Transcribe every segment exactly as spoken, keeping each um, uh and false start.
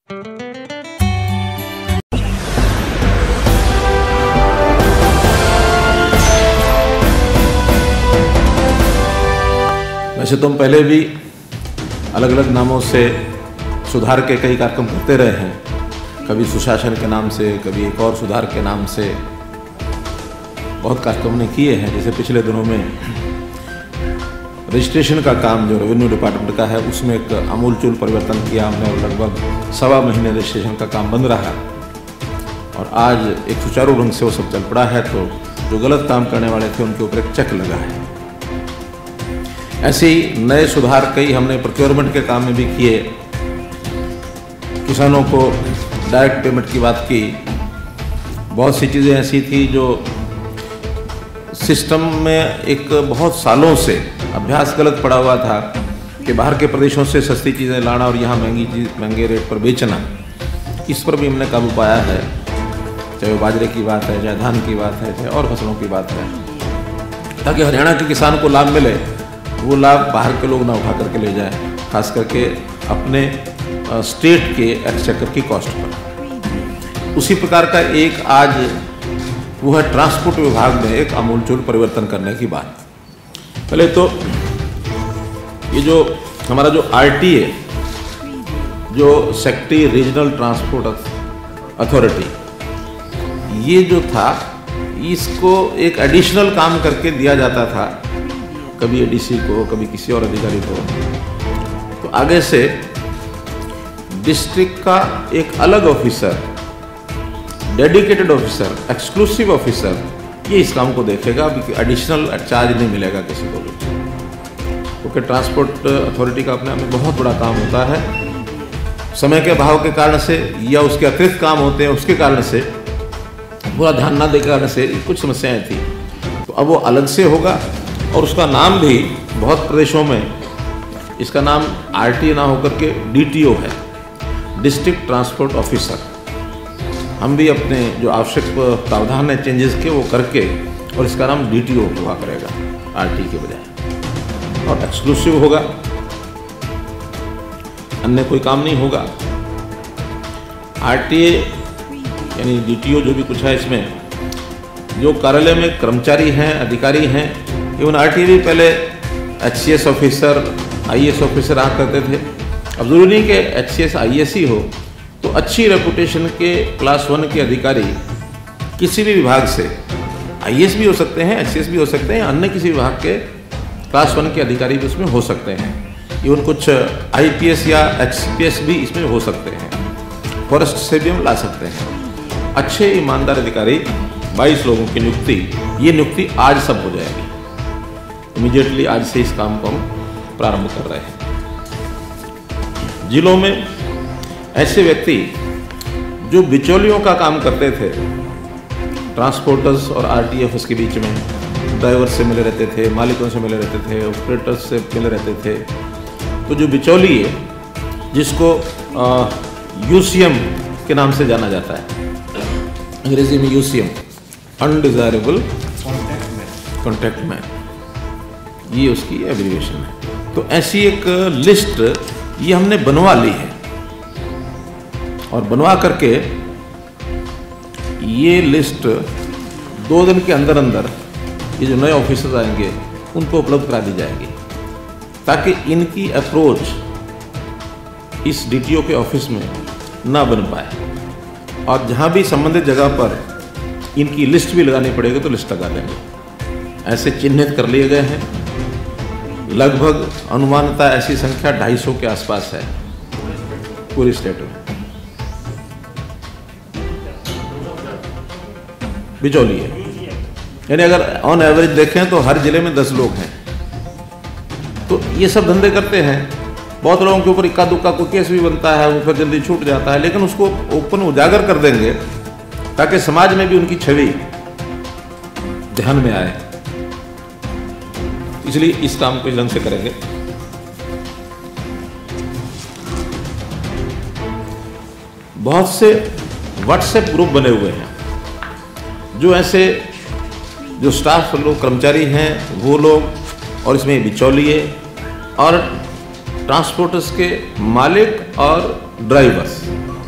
वैसे तो हम पहले भी अलग अलग नामों से सुधार के कई कार्यक्रम करते रहे हैं, कभी सुशासन के नाम से, कभी एक और सुधार के नाम से बहुत कार्यक्रम ने किए हैं। जैसे पिछले दिनों में रजिस्ट्रेशन का काम जो रेवेन्यू डिपार्टमेंट का है उसमें एक आमूलचूल परिवर्तन किया हमने और लगभग सवा महीने रजिस्ट्रेशन का काम बंद रहा और आज एक सुचारू ढंग से वो सब चल पड़ा है। तो जो गलत काम करने वाले थे उनके ऊपर एक चेक लगा है। ऐसे ही नए सुधार कई हमने प्रोक्योरमेंट के काम में भी किए। किसानों को डायरेक्ट पेमेंट की बात की। बहुत सी चीज़ें ऐसी थी जो सिस्टम में एक बहुत सालों से अभ्यास गलत पड़ा हुआ था कि बाहर के प्रदेशों से सस्ती चीज़ें लाना और यहाँ महंगी चीज़ महंगे रेट पर बेचना। इस पर भी हमने काबू पाया है, चाहे वो बाजरे की बात है, चाहे धान की बात है, चाहे और फसलों की बात है, ताकि हरियाणा के किसान को लाभ मिले। वो लाभ बाहर के लोग ना उठा करके ले जाए, खास करके अपने स्टेट के एक्सचेकर की कॉस्ट पर। उसी प्रकार का एक आज वो है ट्रांसपोर्ट विभाग में एक आमूलचूल परिवर्तन करने की बात। पहले तो ये जो हमारा जो आरटीए, जो सेक्रेटरी रीजनल ट्रांसपोर्ट अथॉरिटी, ये जो था इसको एक एडिशनल काम करके दिया जाता था, कभी एडीसी को, कभी किसी और अधिकारी को। तो आगे से डिस्ट्रिक्ट का एक अलग officer, dedicated officer, exclusive officer, ये इस काम को देखेगा। एडिशनल चार्ज नहीं मिलेगा किसी को भी, क्योंकि ट्रांसपोर्ट अथॉरिटी का अपने में बहुत बड़ा काम होता है। समय के अभाव के कारण से या उसके अतिरिक्त काम होते हैं उसके कारण से, पूरा ध्यान न देने के कारण से कुछ समस्याएं थी। तो अब वो अलग से होगा और उसका नाम भी बहुत प्रदेशों में इसका नाम आरटीए ना होकर के डीटीओ है, डिस्ट्रिक्ट ट्रांसपोर्ट ऑफिसर। हम भी अपने जो आवश्यक प्रावधान है चेंजेस के वो करके और इसका नाम डीटीओ हुआ करेगा आरटीए के बजाय, और एक्सक्लूसिव होगा, अन्य कोई काम नहीं होगा। आरटीए यानी डीटीओ जो भी कुछ है, इसमें जो कार्यालय में कर्मचारी हैं, अधिकारी हैं, इवन आरटीए भी पहले एचसीएस ऑफिसर, आईएएस ऑफिसर रहा करते थे। अब जरूरी नहीं कि एचसीएस आईएएस ही हो, तो अच्छी रेपुटेशन के क्लास वन के अधिकारी किसी भी विभाग से, आईएएस भी हो सकते हैं, एचसीएस भी हो सकते हैं, अन्य किसी विभाग के क्लास वन के अधिकारी भी उसमें हो सकते हैं। इवन कुछ आईपीएस या एचपीएस भी इसमें हो सकते हैं। फॉरेस्ट से भी हम ला सकते हैं। अच्छे ईमानदार अधिकारी बाईस लोगों की नियुक्ति, ये नियुक्ति आज सब हो जाएगी। इमीडिएटली आज से इस काम को हम प्रारंभ कर रहे हैं। जिलों में ऐसे व्यक्ति जो बिचौलियों का काम करते थे, ट्रांसपोर्टर्स और आरटीए ऑफिस के बीच में, ड्राइवर से मिले रहते थे, मालिकों से मिले रहते थे, ऑपरेटर्स से मिले रहते थे, तो जो बिचौली है, जिसको यूसीएम के नाम से जाना जाता है, अंग्रेजी में यूसीएम, अनडिजायरेबल कॉन्टैक्ट मैन, ये उसकी एब्रीविएशन है। तो ऐसी एक लिस्ट ये हमने बनवा ली है और बनवा करके ये लिस्ट दो दिन के अंदर अंदर ये जो नए ऑफिसर्स आएंगे उनको उपलब्ध करा दी जाएगी, ताकि इनकी अप्रोच इस डीटीओ के ऑफिस में ना बन पाए। और जहाँ भी संबंधित जगह पर इनकी लिस्ट भी लगानी पड़ेगी तो लिस्ट लगा देंगे। ऐसे चिन्हित कर लिए गए हैं। लगभग अनुमानतः ऐसी संख्या ढाई सौ के आसपास है पूरी स्टेट में। बिचौली है, यानी अगर ऑन एवरेज देखें तो हर जिले में दस लोग हैं। तो ये सब धंधे करते हैं। बहुत लोगों के ऊपर इक्का दुक्का कोई केस भी बनता है, वो फिर जल्दी छूट जाता है, लेकिन उसको ओपन उजागर कर देंगे ताकि समाज में भी उनकी छवि ध्यान में आए। इसलिए इस काम को इस ढंग से करेंगे। बहुत से व्हाट्सएप ग्रुप बने हुए हैं, जो ऐसे जो स्टाफ लोग, कर्मचारी हैं, वो लोग, और इसमें बिचौलिए और ट्रांसपोर्टर्स के मालिक और ड्राइवर्स,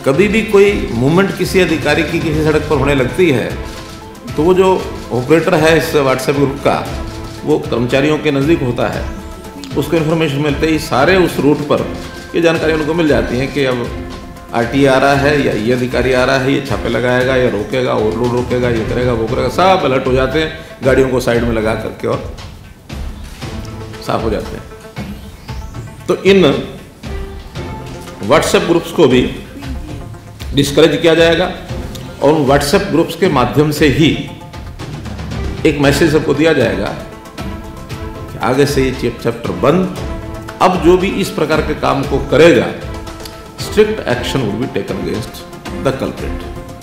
कभी भी कोई मूवमेंट किसी अधिकारी की किसी सड़क पर होने लगती है तो वो जो ऑपरेटर है इस व्हाट्सएप ग्रुप का, वो कर्मचारियों के नज़दीक होता है, उसको इन्फॉर्मेशन मिलते ही सारे उस रूट पर ये जानकारी उनको मिल जाती है कि अब आरटीए आ रहा है या ये अधिकारी आ रहा है, ये छापे लगाएगा या रोकेगा, ओवरलोड रोकेगा, ये करेगा वो करेगा, सब अलर्ट हो जाते हैं, गाड़ियों को साइड में लगा करके और साफ हो जाते हैं। तो इन व्हाट्सएप ग्रुप्स को भी डिस्करेज किया जाएगा और उन व्हाट्सएप ग्रुप्स के माध्यम से ही एक मैसेज सबको दिया जाएगा कि आगे से ये चैप्टर बंद, अब जो भी इस प्रकार के काम को करेगा strict action would be taken against the culprit.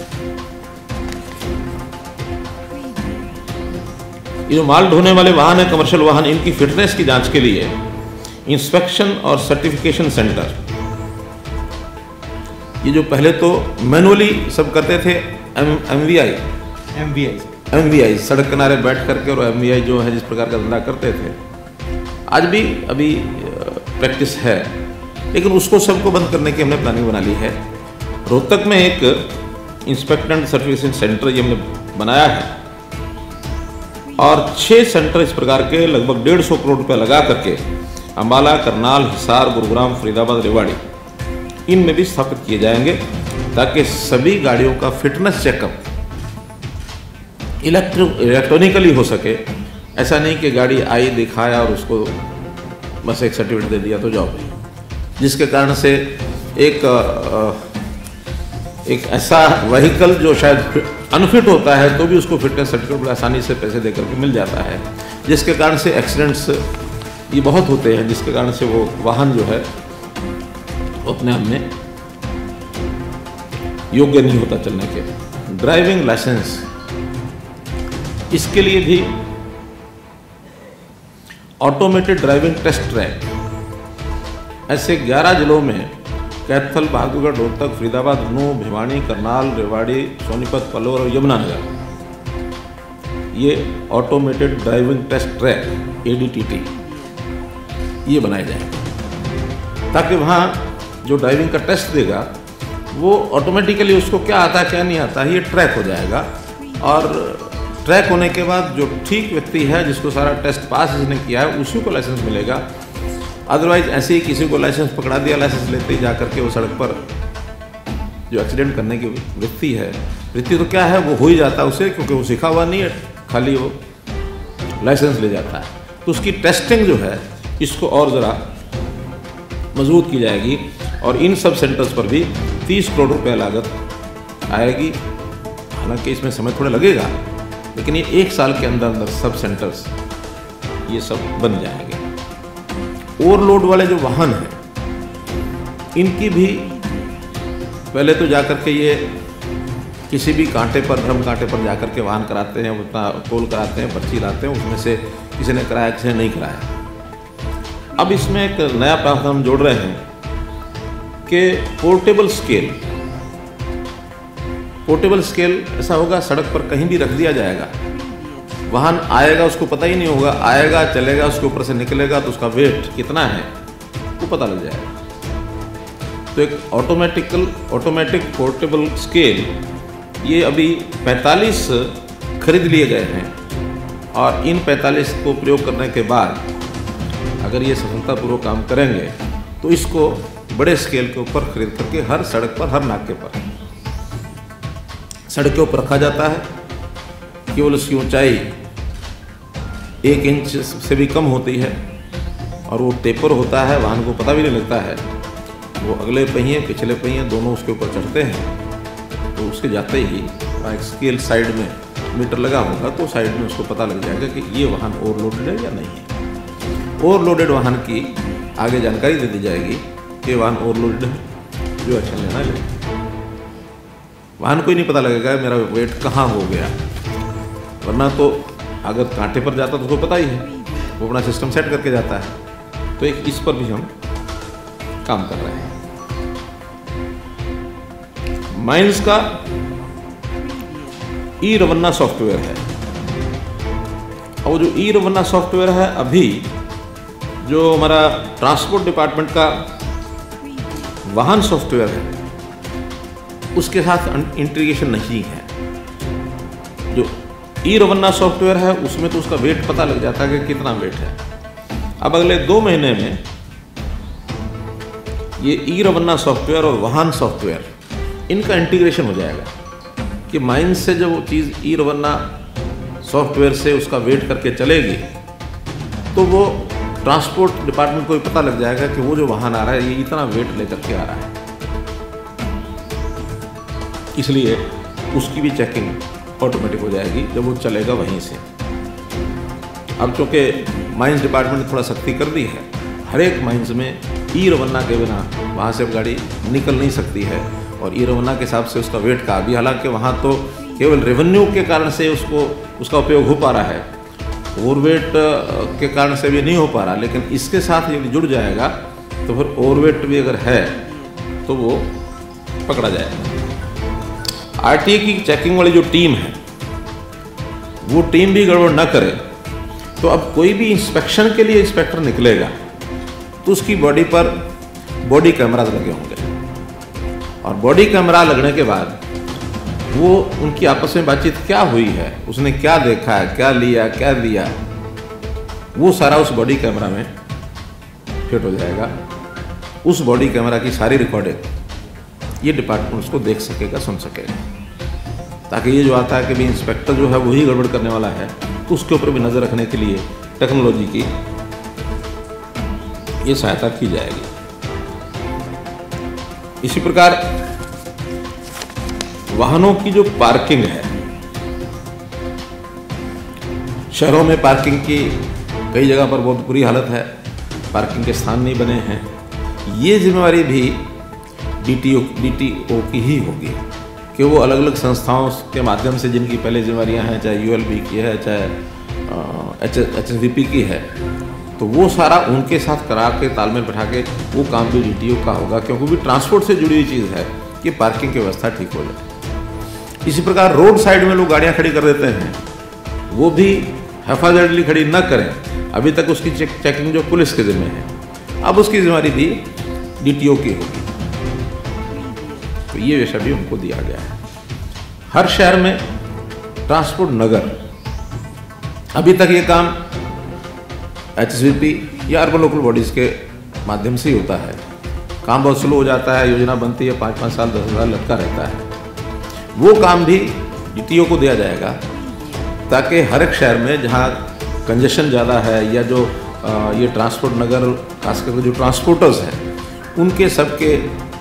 ये जो माल ढोने वाले वाहन है, कमर्शियल वाहन, इनकी फिटनेस की जांच के लिए इंस्पेक्शन और सर्टिफिकेशन सेंटर, ये जो पहले तो मैनुअली सब करते थे, एमवीआई एमवीआई एमवीआई सड़क किनारे बैठ करके, और एमवीआई जो है जिस प्रकार का धंधा करते थे, आज भी अभी प्रैक्टिस है, लेकिन उसको सबको बंद करने की हमने प्लानिंग बना ली है। रोहतक में एक इंस्पेक्शन एंड सर्टिफिकेशन सेंटर ये हमने बनाया है और छः सेंटर इस प्रकार के लगभग डेढ़ सौ करोड़ रुपया लगा करके अम्बाला, करनाल, हिसार, गुरुग्राम, फरीदाबाद, रेवाड़ी, इनमें भी स्थापित किए जाएंगे ताकि सभी गाड़ियों का फिटनेस चेकअप इलेक्ट्रो इलेक्ट्रॉनिकली हो सके। ऐसा नहीं कि गाड़ी आई, दिखाया और उसको बस एक सर्टिफिकेट दे दिया तो जाओ, जिसके कारण से एक एक ऐसा व्हीकल जो शायद अनफिट होता है तो भी उसको फिटनेस सर्टिफिकेट बड़ी आसानी से पैसे देकर के मिल जाता है, जिसके कारण से एक्सीडेंट्स ये बहुत होते हैं, जिसके कारण से वो वाहन जो है अपने आप में योग्य नहीं होता चलने के। ड्राइविंग लाइसेंस, इसके लिए भी ऑटोमेटेड ड्राइविंग टेस्ट ट्रैक ऐसे ग्यारह जिलों में कैथल, बहादुरगढ़, रोहतक, फरीदाबाद, नूह, भिवानी, करनाल, रेवाड़ी, सोनीपत, पलोर और यमुनानगर, ये automated driving test track ADTT ये बनाए जाएंगे ताकि वहाँ जो ड्राइविंग का टेस्ट देगा वो ऑटोमेटिकली उसको क्या आता है क्या नहीं आता है ये ट्रैक हो जाएगा, और ट्रैक होने के बाद जो ठीक व्यक्ति है जिसको सारा टेस्ट पास जिसने किया है उसी को लाइसेंस मिलेगा। अदरवाइज ऐसे ही किसी को लाइसेंस पकड़ा दिया, लाइसेंस लेते ही जा करके वो सड़क पर जो एक्सीडेंट करने की वृत्ति है, वृत्ति तो क्या है वो हो ही जाता है उसे, क्योंकि वो सीखा हुआ नहीं है, खाली वो लाइसेंस ले जाता है। तो उसकी टेस्टिंग जो है इसको और ज़रा मजबूत की जाएगी और इन सब सेंटर्स पर भी तीस करोड़ रुपए लागत आएगी। हालांकि इसमें समय थोड़ा लगेगा, लेकिन ये एक साल के अंदर अंदर सब सेंटर्स ये सब बन जाएंगे। ओवरलोड वाले जो वाहन हैं इनकी भी पहले तो जाकर के ये किसी भी कांटे पर, धर्म कांटे पर जाकर के वाहन कराते हैं, उतना टोल कराते हैं, पर्ची लाते हैं, उसमें से किसी ने कराया किसी ने नहीं कराया। अब इसमें एक नया प्रावधान जोड़ रहे हैं कि पोर्टेबल स्केल, पोर्टेबल स्केल ऐसा होगा सड़क पर कहीं भी रख दिया जाएगा, वाहन आएगा उसको पता ही नहीं होगा, आएगा चलेगा उसके ऊपर से निकलेगा तो उसका वेट कितना है वो पता लग जाएगा। तो एक ऑटोमेटिकल ऑटोमेटिक पोर्टेबल स्केल ये अभी पैंतालीस खरीद लिए गए हैं और इन पैंतालीस को प्रयोग करने के बाद अगर ये सफलतापूर्वक काम करेंगे तो इसको बड़े स्केल के ऊपर खरीद करके हर सड़क पर, हर नाके पर, सड़क के ऊपर रखा जाता है। केवल उसकी ऊंचाई एक इंच से भी कम होती है और वो टेपर होता है, वाहन को पता भी नहीं लगता है। वो अगले पहिए पिछले पहिए दोनों उसके ऊपर चढ़ते हैं, तो उसके जाते ही एक स्केल साइड में मीटर लगा होगा तो साइड में उसको पता लग जाएगा कि ये वाहन ओवरलोडेड है या नहीं है। ओवरलोडेड वाहन की आगे जानकारी दे दी जाएगी कि वाहन ओवरलोडेड है, जो एक्शन लेना ले। वाहन को ही नहीं पता लगेगा मेरा वेट कहाँ हो गया, वरना तो अगर कांटे पर जाता तो उसको पता ही है, वो अपना सिस्टम सेट करके जाता है। तो एक इस पर भी हम काम कर रहे हैं। माइंस का ई रवन्ना सॉफ्टवेयर है, और जो ई रवन्ना सॉफ्टवेयर है अभी जो हमारा ट्रांसपोर्ट डिपार्टमेंट का वाहन सॉफ्टवेयर है उसके साथ इंटीग्रेशन नहीं है। जो ई रवन्ना सॉफ्टवेयर है उसमें तो उसका वेट पता लग जाता है कि कितना वेट है। अब अगले दो महीने में ये ई रवन्ना सॉफ्टवेयर और वाहन सॉफ्टवेयर इनका इंटीग्रेशन हो जाएगा कि माइन से जब वो चीज़ ई रवन्ना सॉफ्टवेयर से उसका वेट करके चलेगी तो वो ट्रांसपोर्ट डिपार्टमेंट को भी पता लग जाएगा कि वो जो वाहन आ रहा है ये इतना वेट लेकर के आ रहा है, इसलिए उसकी भी चेकिंग ऑटोमेटिक हो जाएगी जब वो चलेगा वहीं से। अब चूँकि माइंस डिपार्टमेंट ने थोड़ा सख्ती कर दी है, हर एक माइंस में ई रवन्ना के बिना वहाँ से गाड़ी निकल नहीं सकती है और ई रवन्ना के हिसाब से उसका वेट का भी, हालांकि वहाँ तो केवल रेवेन्यू के कारण से उसको उसका उपयोग हो पा रहा है, ओवरवेट के कारण से भी नहीं हो पा रहा, लेकिन इसके साथ यदि जुड़ जाएगा तो फिर ओवरवेट भी अगर है तो वो पकड़ा जाएगा। आरटीए की चेकिंग वाली जो टीम है वो टीम भी गड़बड़ न करे तो अब कोई भी इंस्पेक्शन के लिए इंस्पेक्टर निकलेगा तो उसकी बॉडी पर बॉडी कैमरा लगे होंगे और बॉडी कैमरा लगने के बाद वो उनकी आपस में बातचीत क्या हुई है, उसने क्या देखा है, क्या लिया, क्या दिया, वो सारा उस बॉडी कैमरा में फिट हो जाएगा। उस बॉडी कैमरा की सारी रिकॉर्डिंग ये डिपार्टमेंट उसको देख सकेगा, सुन सकेगा, ताकि ये जो आता है कि भी इंस्पेक्टर जो है वही गड़बड़ करने वाला है तो उसके ऊपर भी नज़र रखने के लिए टेक्नोलॉजी की ये सहायता की जाएगी। इसी प्रकार वाहनों की जो पार्किंग है, शहरों में पार्किंग की कई जगह पर बहुत बुरी हालत है, पार्किंग के स्थान नहीं बने हैं, ये जिम्मेवारी भी डीटीओ डीटीओ की ही होगी कि वो अलग अलग संस्थाओं के माध्यम से जिनकी पहले जिम्मेवारियां हैं, चाहे यूएलबी की है, चाहे एच एचएसवीपी की है, तो वो सारा उनके साथ करा के तालमेल बैठा के वो काम भी डीटीओ का होगा, क्योंकि भी ट्रांसपोर्ट से जुड़ी हुई चीज़ है कि पार्किंग की व्यवस्था ठीक हो जाए। इसी प्रकार रोड साइड में लोग गाड़ियां खड़ी कर देते हैं, वो भी हिफाजतली खड़ी न करें। अभी तक उसकी चेक, चेकिंग जो पुलिस के जिम्मे है, अब उसकी जिम्मेदारी भी डीटीओ की होगी, तो ये विषय भी उनको दिया गया है। हर शहर में ट्रांसपोर्ट नगर, अभी तक ये काम एचएसवीपी या अर्बन लोकल बॉडीज़ के माध्यम से ही होता है। काम बहुत स्लो हो जाता है, योजना बनती है, पाँच पाँच साल दस हज़ार लटका रहता है। वो काम भी डीटीओ को दिया जाएगा ताकि हर एक शहर में जहाँ कंजेशन ज़्यादा है या जो आ, ये ट्रांसपोर्ट नगर खासकर जो ट्रांसपोर्टर्स हैं उनके सबके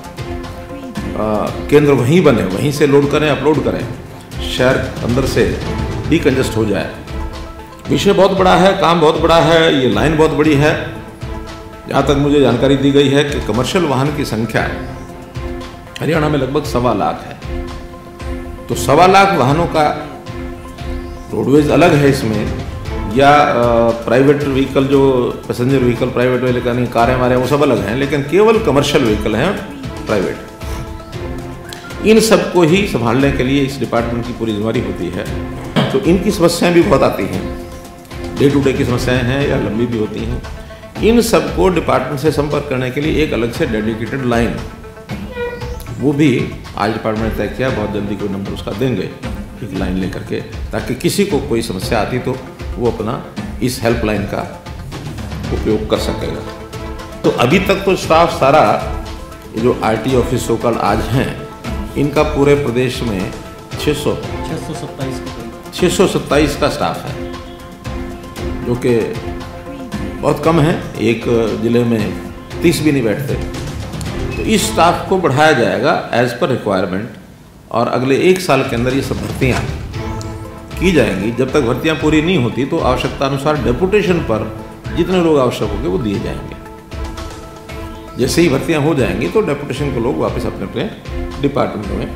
केंद्र वहीं बने, वहीं से लोड करें, अपलोड करें, शहर अंदर से डिकंजेस्ट हो जाए। विषय बहुत बड़ा है, काम बहुत बड़ा है, ये लाइन बहुत बड़ी है। जहाँ तक मुझे जानकारी दी गई है कि कमर्शियल वाहन की संख्या हरियाणा में लगभग सवा लाख है, तो सवा लाख वाहनों का रोडवेज अलग है इसमें, या प्राइवेट व्हीकल जो पैसेंजर व्हीकल प्राइवेट वाले का नहीं, कारें वारे वो सब अलग हैं, लेकिन केवल कमर्शियल व्हीकल हैं प्राइवेट। इन सबको ही संभालने के लिए इस डिपार्टमेंट की पूरी जिम्मेदारी होती है। तो इनकी समस्याएं भी बहुत आती हैं, डे टू डे की समस्याएं हैं या लंबी भी होती हैं। इन सबको डिपार्टमेंट से संपर्क करने के लिए एक अलग से डेडिकेटेड लाइन, वो भी आज डिपार्टमेंट ने तय किया, बहुत जल्दी कोई नंबर उसका देंगे एक लाइन लेकर के, ताकि किसी को कोई समस्या आती तो वो अपना इस हेल्पलाइन का उपयोग कर सकेगा। तो अभी तक तो स्टाफ सारा ये जो आरटी ऑफिस सोकल आज हैं, इनका पूरे प्रदेश में छः सौ छः सौ सत्ताईस का स्टाफ है, जो कि बहुत कम है, एक ज़िले में तीस भी नहीं बैठते। तो इस स्टाफ को बढ़ाया जाएगा एज पर रिक्वायरमेंट, और अगले एक साल के अंदर ये सब भर्तियाँ की जाएंगी। जब तक भर्तियाँ पूरी नहीं होती तो आवश्यकता अनुसार डेपुटेशन पर जितने लोग आवश्यक होंगे वो दिए जाएंगे। जैसे ही भर्तियाँ हो जाएंगी तो डेपुटेशन के लोग वापस अपने अपने डिपार्टमेंट में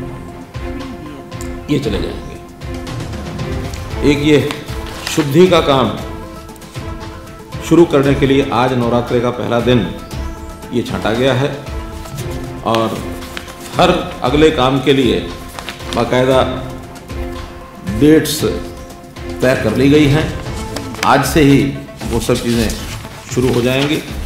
ये चले जाएंगे। एक ये शुद्धि का काम शुरू करने के लिए आज नवरात्रि का पहला दिन ये छांटा गया है, और हर अगले काम के लिए बाकायदा डेट्स तय कर ली गई हैं। आज से ही वो सब चीज़ें शुरू हो जाएंगी।